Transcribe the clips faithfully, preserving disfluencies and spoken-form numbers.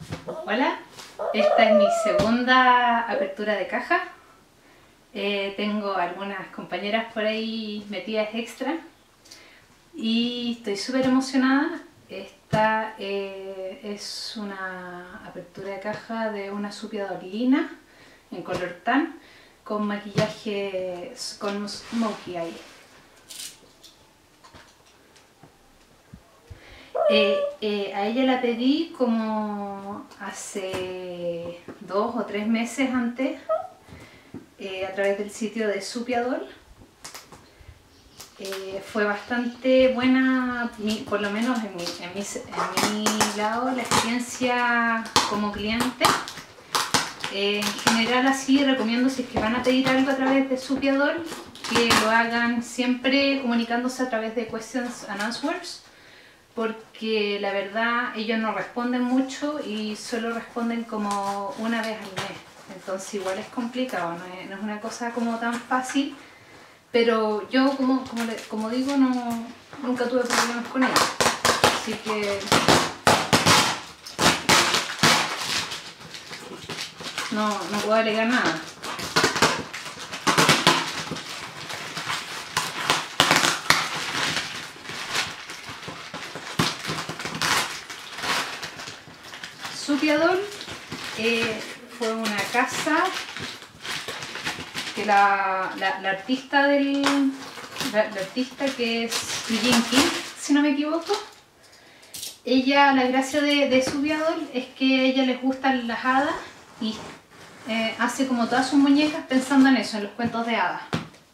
Hola, esta es mi segunda apertura de caja. Eh, tengo algunas compañeras por ahí metidas extra y estoy súper emocionada. Esta eh, es una apertura de caja de una Supia Dorlina en color tan con maquillaje con smokey eye. Eh, eh, a ella la pedí como hace dos o tres meses antes eh, a través del sitio de Supia Doll. Eh, fue bastante buena, por lo menos en mi, en, mi, en mi lado, la experiencia como cliente. Eh, en general así recomiendo, si es que van a pedir algo a través de Supia Doll, que lo hagan siempre comunicándose a través de Questions and Answers, porque la verdad ellos no responden mucho y solo responden como una vez al mes, entonces igual es complicado, no es, no es una cosa como tan fácil, pero yo como, como, le, como digo, no, nunca tuve problemas con ellos, así que no, no puedo alegar nada. Supia Doll eh, fue una casa que la, la, la artista del la, la artista que es Eugene King, si no me equivoco, ella, la gracia de, de Supia Doll es que a ella les gustan las hadas y eh, hace como todas sus muñecas pensando en eso, en los cuentos de hadas.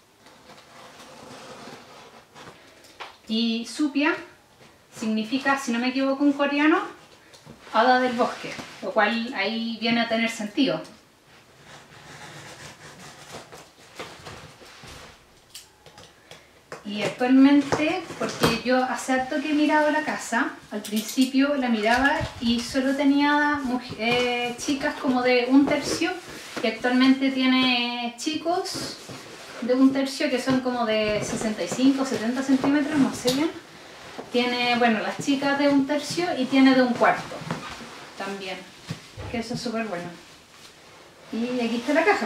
Y Supia significa, si no me equivoco en coreano, hada del bosque, lo cual ahí viene a tener sentido. Y actualmente, porque yo hace harto que he mirado la casa, al principio la miraba y solo tenía eh, chicas como de un tercio, y actualmente tiene chicos de un tercio que son como de sesenta y cinco, setenta centímetros, no sé bien. Tiene, bueno, las chicas de un tercio y tiene de un cuarto también, que eso es súper bueno. Y aquí está la caja.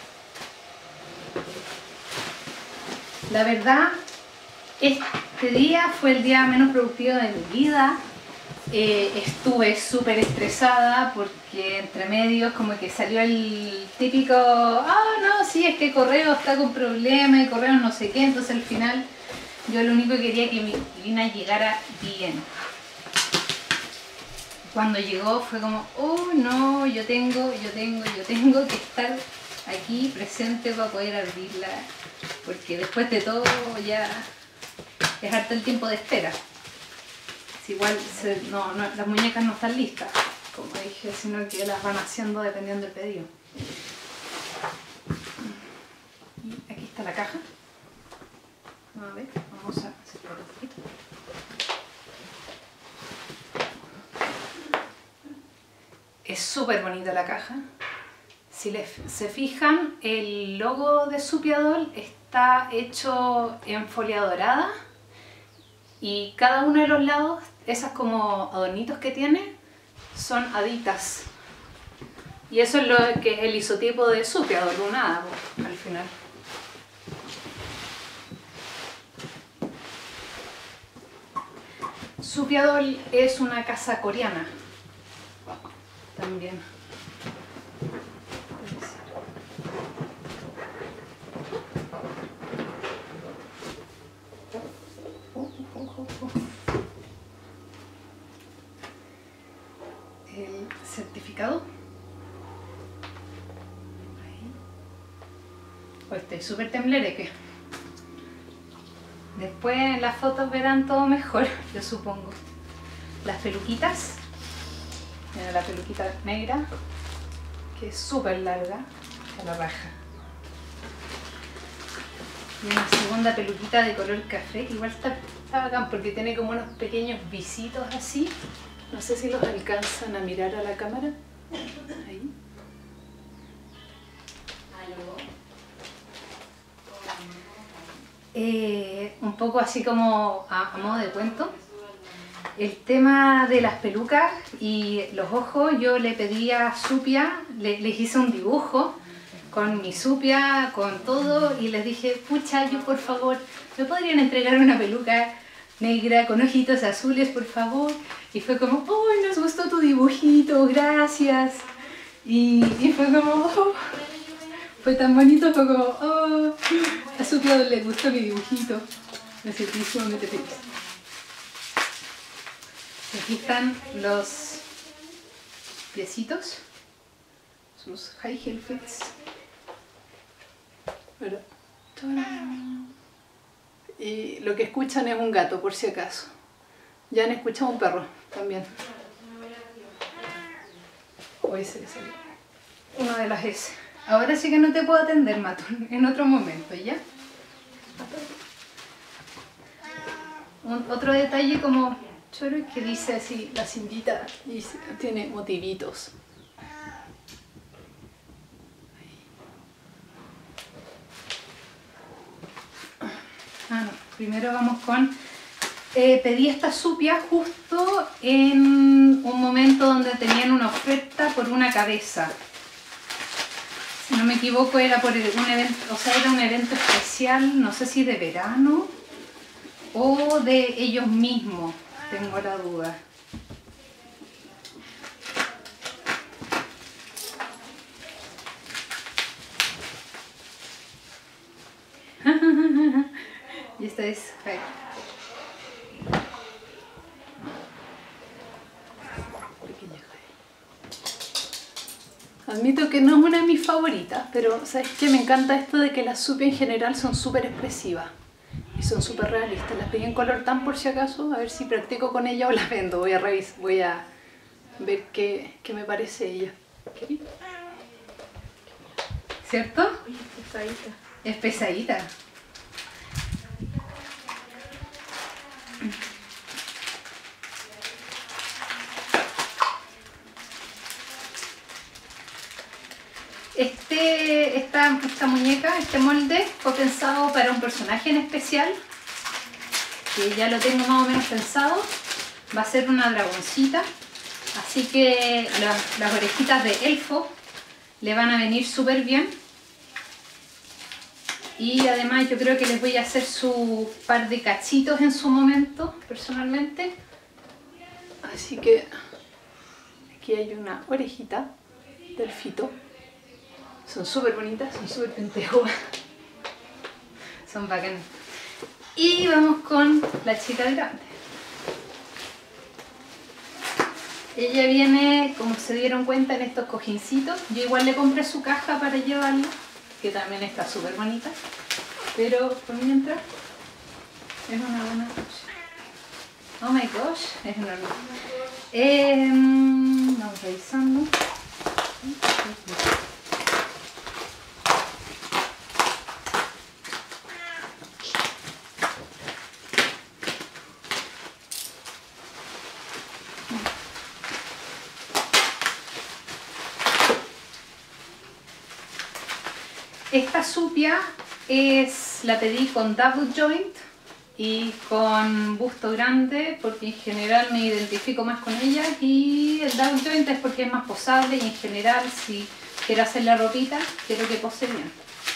La verdad, este día fue el día menos productivo de mi vida. Eh, estuve súper estresada porque entre medios como que salió el típico, ah no, sí, es que Correo está con problemas y Correo no sé qué, entonces al final yo lo único que quería que mi Lina llegara bien. Cuando llegó fue como, oh no, yo tengo, yo tengo, yo tengo que estar aquí presente para poder abrirla, porque después de todo ya es harto el tiempo de espera. Si igual se, no, no, las muñecas no están listas, como dije, sino que las van haciendo dependiendo del pedido. Y aquí está la caja. A ver, vamos a acercar un poquito. Es súper bonita la caja. Si les, se fijan, el logo de Supia Doll está hecho en folia dorada y cada uno de los lados, esas como adornitos que tiene, son haditas. Y eso es lo que es el isotipo de Supia Doll, una hada al final. Supia Doll es una casa coreana también. El certificado. Ahí. Oh, estoy súper temblereque. Después en las fotos verán todo mejor, yo supongo. Las peluquitas. Mira la peluquita negra, que es súper larga, a la raja. Y una segunda peluquita de color café, que igual está, está bacán porque tiene como unos pequeños visitos así. No sé si los alcanzan a mirar a la cámara. Ahí. Eh, un poco así como a, a modo de cuento. el tema de las pelucas y los ojos, yo le pedí a Supia, le, les hice un dibujo con mi Supia, con todo, y les dije, pucha, yo por favor, ¿me podrían entregar una peluca negra con ojitos azules, por favor? Y fue como, ¡ay, nos gustó tu dibujito, gracias! Y, y fue como, oh, fue tan bonito, fue como, oh, a Supia le gustó mi dibujito. Me sentí sumamente feliz. Aquí están los piecitos, sus high heel fits. Pero, y lo que escuchan es un gato, por si acaso. Ya han escuchado un perro también. Hoy se le salió una de las S. Ahora sí que no te puedo atender, Matón, en otro momento, ¿ya? Un, otro detalle como choro es que dice así la cintita y tiene motivitos. Ah, no. Primero vamos con... Eh, pedí esta Supia justo en un momento donde tenían una oferta por una cabeza. Si no me equivoco era por un evento, o sea, era un evento especial, no sé si de verano o de ellos mismos, tengo la duda. Y esta es Jai. Admito que no es una de mis favoritas, pero ¿sabes qué? Me encanta esto de que las Supia en general son súper expresivas y son súper realistas. Las pedí en color tan por si acaso, a ver si practico con ella o las vendo. Voy a revisar, voy a ver qué, qué me parece ella. ¿Qué? ¿Cierto? Uy, es pesadita. Es pesadita. Este, esta, esta muñeca, este molde, fue pensado para un personaje en especial, que ya lo tengo más o menos pensado. Va a ser una dragoncita, así que las, las orejitas de elfo le van a venir súper bien. Y además yo creo que les voy a hacer su par de cachitos en su momento, personalmente. Así que aquí hay una orejita del fito. Son súper bonitas, son súper pentejudas. Son bacanas. Y vamos con la chica grande. Ella viene, como se dieron cuenta, en estos cojincitos. Yo igual le compré su caja para llevarla, que también está súper bonita. Pero por mientras es una buena opción. Oh my gosh, es enorme. Eh, vamos revisando. Esta Supia es, la pedí con double joint y con busto grande porque en general me identifico más con ella, y el double joint es porque es más posable y en general si quiero hacer la ropita quiero que pose bien.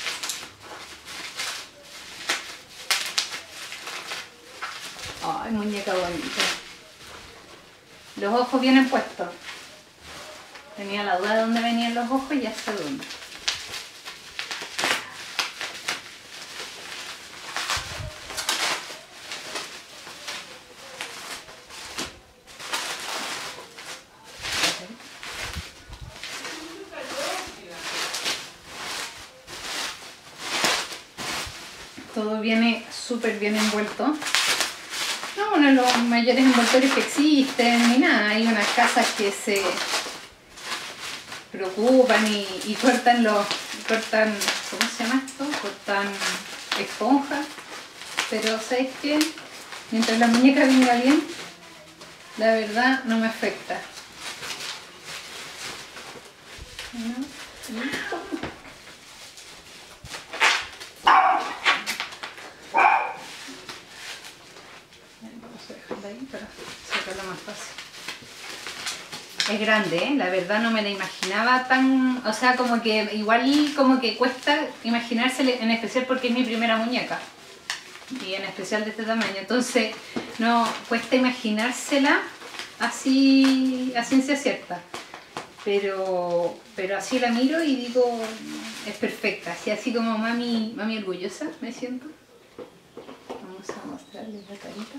Ay, muñeca bonita. Los ojos vienen puestos. Tenía la duda de dónde venían los ojos y ya sé dónde. Todo viene súper bien envuelto. No uno de los mayores envoltorios que existen ni nada. Hay unas casas que se preocupan y, y cortan los, cortan, ¿cómo se llama esto? Cortan esponjas. Pero ¿sabes qué? Mientras la muñeca venga bien, la verdad no me afecta. ¿No? Vamos a dejarla ahí para sacar es grande, ¿eh? La verdad no me la imaginaba tan... O sea, como que igual como que cuesta imaginársela, en especial porque es mi primera muñeca. Y en especial de este tamaño. Entonces, no, cuesta imaginársela así a ciencia cierta. Pero, pero así la miro y digo, es perfecta. Así, así como mami, mami orgullosa me siento. Vamos a mostrarles la carita.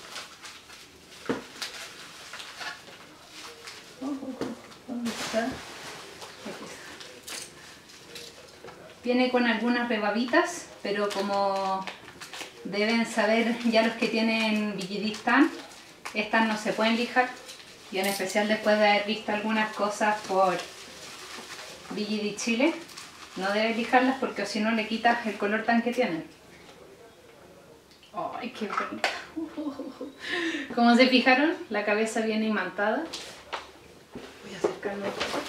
¿Dónde está? Aquí está. Viene con algunas rebabitas, pero como deben saber ya los que tienen Vigidistan, estas no se pueden lijar, y en especial después de haber visto algunas cosas por Vigidi Chile, no debes lijarlas porque si no le quitas el color tan que tienen. ¡Ay, qué bonita! Como se fijaron, la cabeza viene imantada. Voy a acercarme un poco.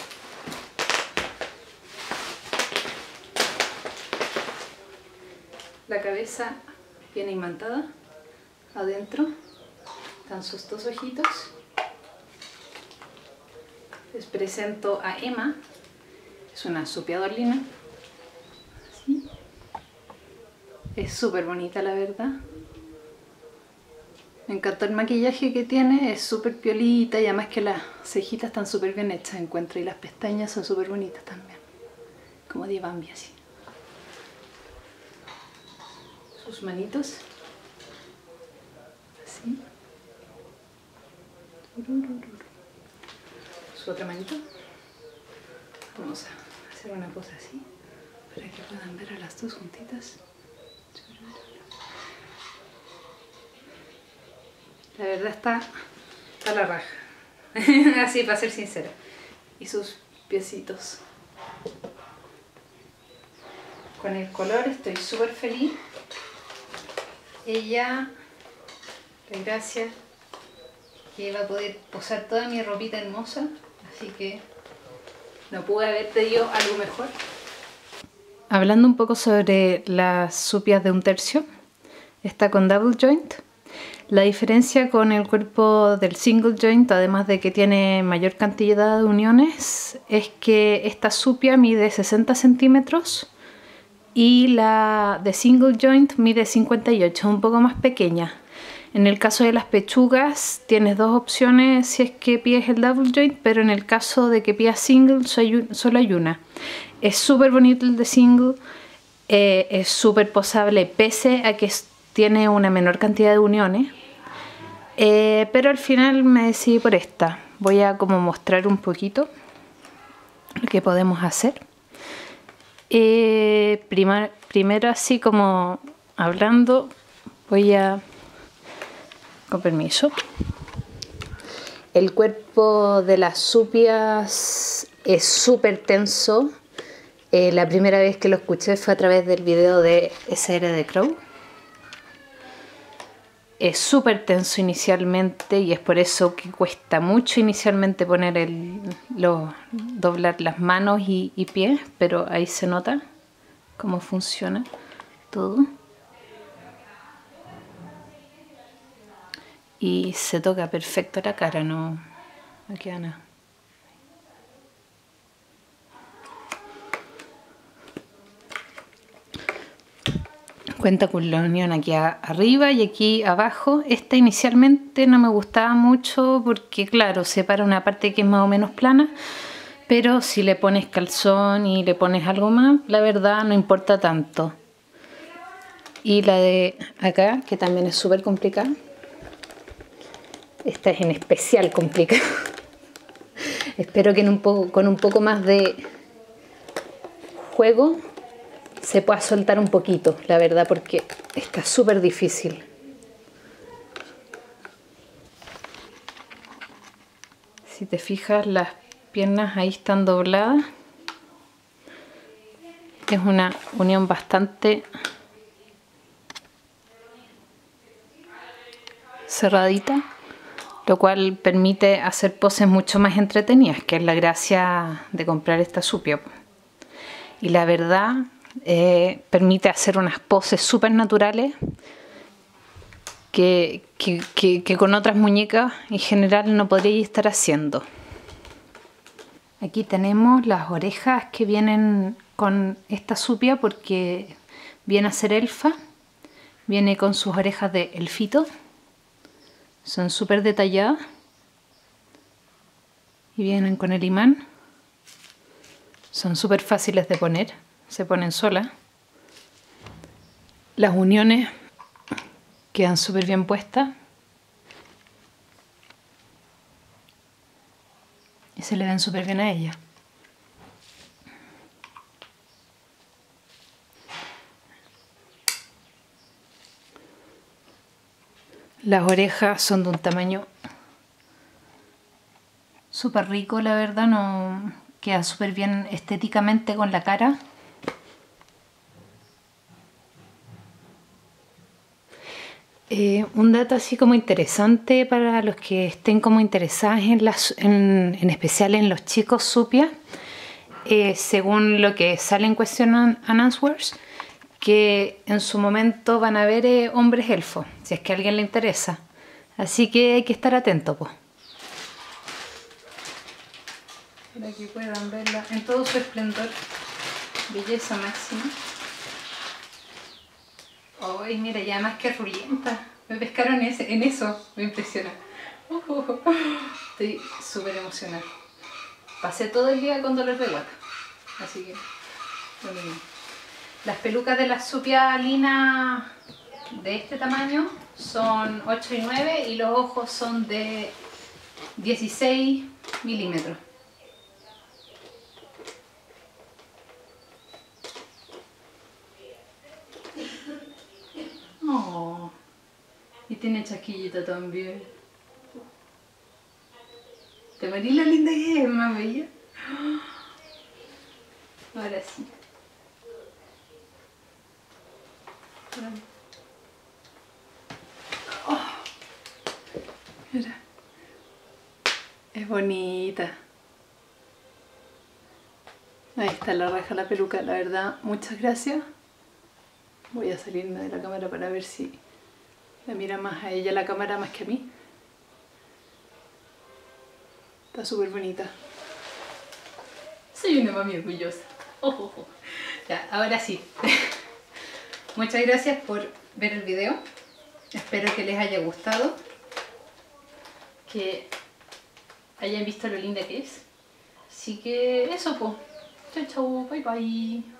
La cabeza viene imantada. Adentro están sus dos ojitos. Les presento a Emma. Es una supiadolina. Así. Es súper bonita, la verdad. Me encantó el maquillaje que tiene, es súper piolita y además que las cejitas están súper bien hechas, encuentro, y las pestañas son súper bonitas también, como de Bambi así. Sus manitos, así. Su otra manito. Vamos a hacer una cosa así, para que puedan ver a las dos juntitas. La verdad está a la raja, así para ser sincera. Y sus piecitos. Con el color estoy súper feliz. Ella, la gracia, que va a poder posar toda mi ropita hermosa, así que no pude haber pedido algo mejor. Hablando un poco sobre las supias de un tercio, está con double joint. La diferencia con el cuerpo del single joint, además de que tiene mayor cantidad de uniones, es que esta supia mide sesenta centímetros y la de single joint mide cincuenta y ocho, un poco más pequeña. En el caso de las pechugas tienes dos opciones si es que pides el double joint, pero en el caso de que pidas single solo hay una. Es súper bonito el de single, eh, es súper posable pese a que tiene una menor cantidad de uniones, eh, pero al final me decidí por esta. Voy a como mostrar un poquito lo que podemos hacer. Eh, primar, primero así como hablando, voy a, con permiso, el cuerpo de las supias es súper tenso. Eh, la primera vez que lo escuché fue a través del video de S R The Crow. Es súper tenso inicialmente y es por eso que cuesta mucho inicialmente poner el, lo, doblar las manos y, y pies, pero ahí se nota cómo funciona todo. Y se toca perfecto la cara, no, no queda nada. Cuenta con la unión aquí arriba y aquí abajo. Esta inicialmente no me gustaba mucho porque claro, separa una parte que es más o menos plana, pero si le pones calzón y le pones algo más, la verdad no importa tanto. Y la de acá, que también es súper complicada. Esta es en especial complicada. Espero que en un poco, con un poco más de juego se pueda soltar un poquito, la verdad, porque está súper difícil. Si te fijas, las piernas ahí están dobladas. Es una unión bastante cerradita, lo cual permite hacer poses mucho más entretenidas, que es la gracia de comprar esta supia. Y la verdad, Eh, permite hacer unas poses súper naturales que, que, que, que con otras muñecas en general no podríais estar haciendo. Aquí tenemos las orejas que vienen con esta supia porque viene a ser elfa. Viene con sus orejas de elfito. Son súper detalladas. Y vienen con el imán. Son súper fáciles de poner. Se ponen solas. Las uniones quedan súper bien puestas. Y se le ven súper bien a ella. Las orejas son de un tamaño súper rico, la verdad, no queda súper bien estéticamente con la cara. Eh, un dato así como interesante para los que estén como interesados en, las, en, en especial en los chicos supia, eh, según lo que sale en Question and Answers, que en su momento van a haber eh, hombres elfos, si es que a alguien le interesa. Así que hay que estar atento, pues. Para que puedan verla en todo su esplendor, belleza máxima. Ay, mira, ya más que rulienta. Me pescaron ese, en eso, me impresiona. Uh, uh, uh. Estoy súper emocionada. Pasé todo el día con dolor de guata, así que lo mismo. Las pelucas de la supia lina de este tamaño son ocho y nueve y los ojos son de dieciséis milímetros. Oh, y tiene chasquillita también. ¿Te marís la linda que es, más bella? Ahora sí. Oh, mira. Es bonita. Ahí está la raja, la peluca, la verdad, muchas gracias. Voy a salirme de la cámara para ver si la mira más a ella la cámara más que a mí. Está súper bonita. Soy una mami orgullosa. Oh, oh, oh. Ya, ahora sí. Muchas gracias por ver el video. Espero que les haya gustado. Que hayan visto lo linda que es. Así que eso, pues. Chau, chau. Bye, bye.